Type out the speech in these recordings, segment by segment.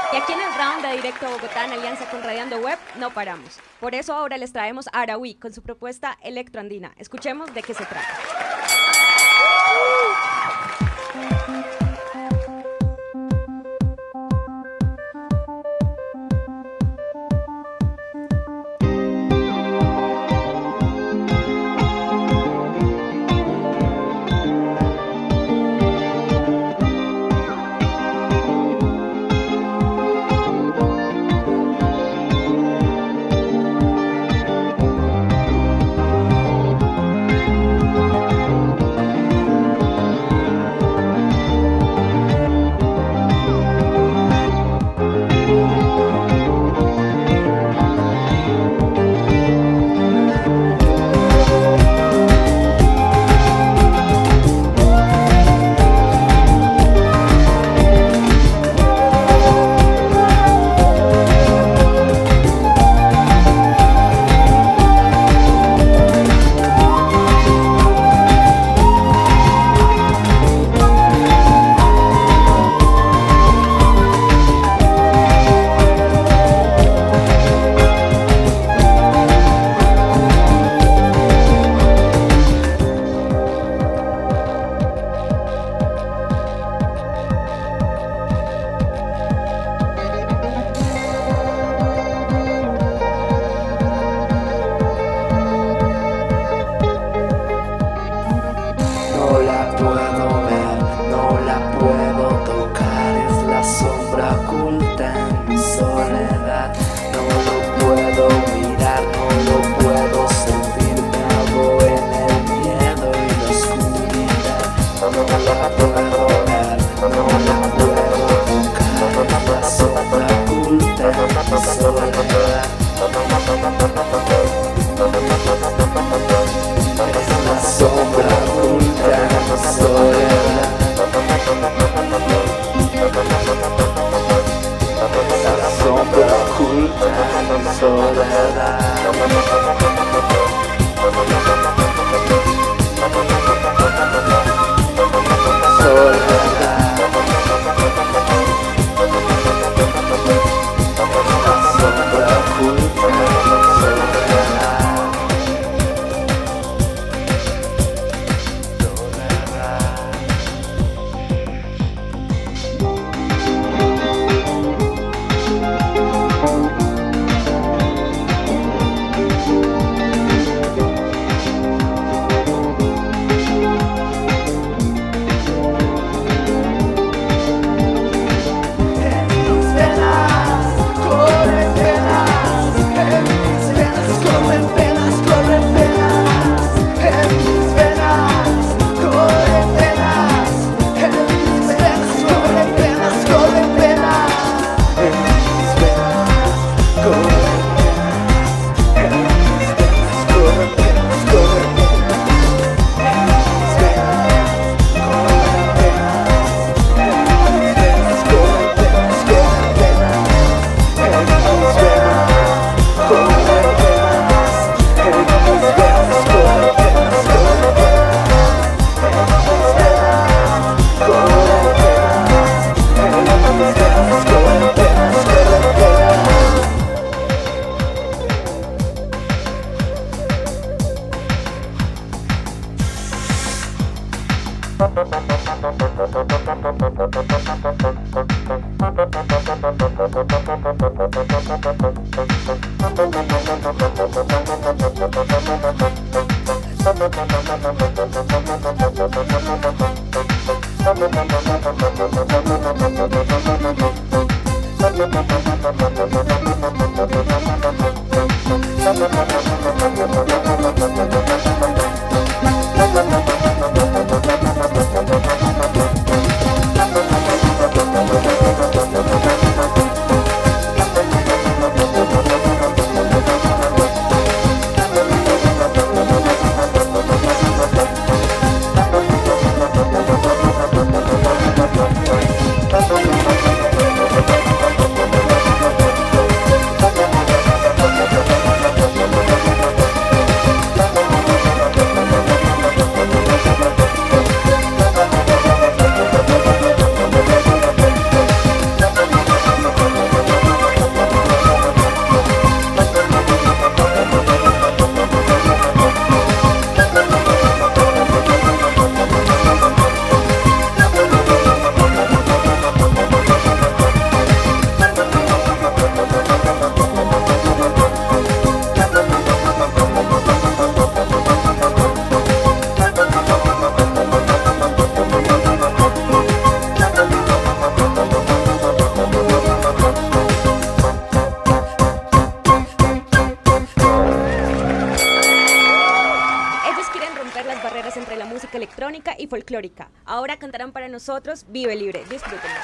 Y aquí en el round de Directo Bogotá, en alianza con Radiando Web, no paramos. Por eso ahora les traemos a Araui con su propuesta electroandina. Escuchemos de qué se trata. No la puedo ver, no la puedo tocar, es la sombra oculta en mi soledad. No lo puedo mirar, no lo puedo sentir, me ahogo en el miedo y la oscuridad. No la puedo ver, no la puedo tocar, es la sombra oculta en mi soledad. Es la sombra oculta en mi soledad. La sombra oculta en mi soledad. electrónica y folclórica. Ahora cantarán para nosotros Vive Libre. Disfrútenlo.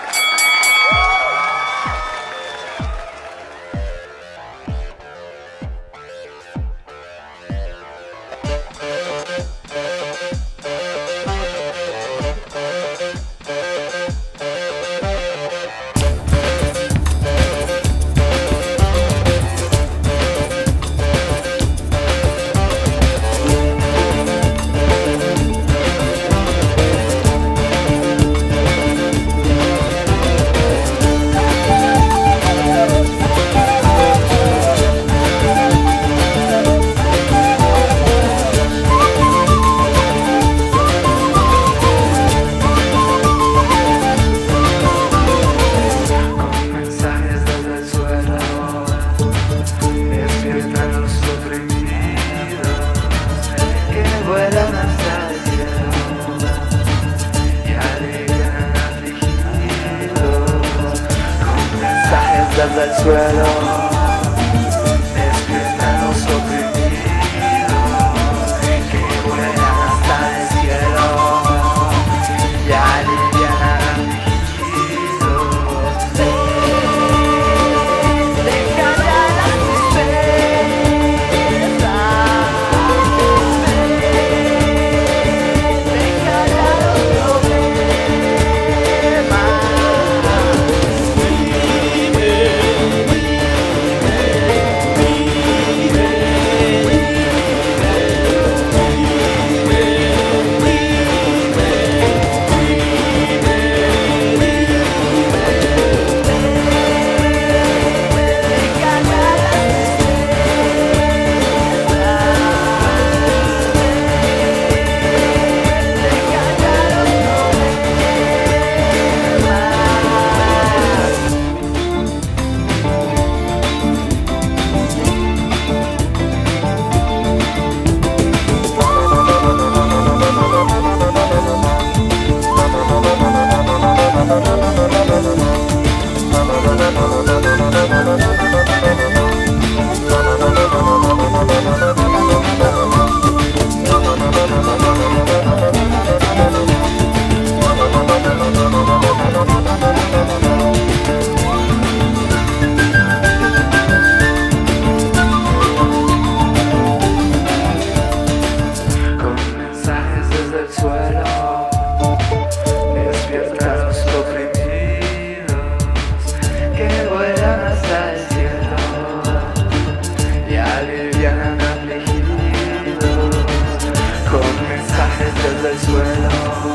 Desde el suelo despiertan los oprimidos que vuelan hasta el cielo y alivianan afligidos. Dejan ya la tristeza, dejan ya los problemas. Desde el suelo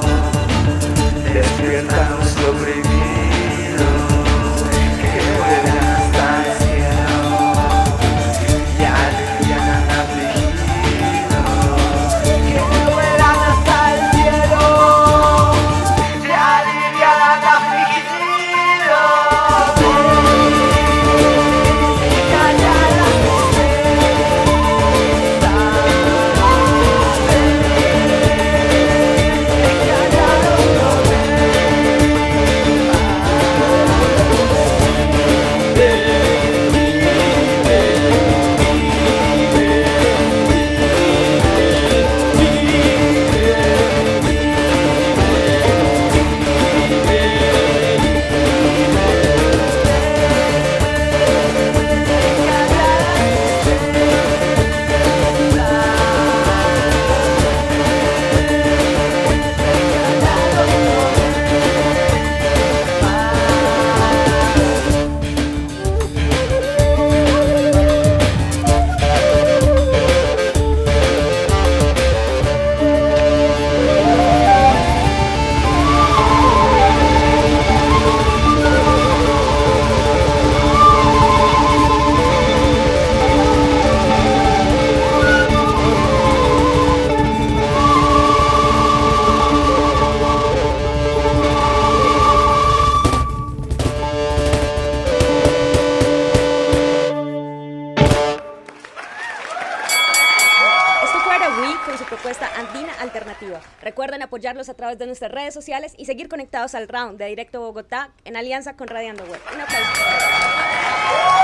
despiertan los oprimidos que vuelan hasta el cielo y alivianan afligidos que vuelan hasta el cielo y alivianan afligidos. Y callan las propuesta andina alternativa. Recuerden apoyarlos a través de nuestras redes sociales y seguir conectados al Round de Directo Bogotá en alianza con Radiando Web. Un aplauso.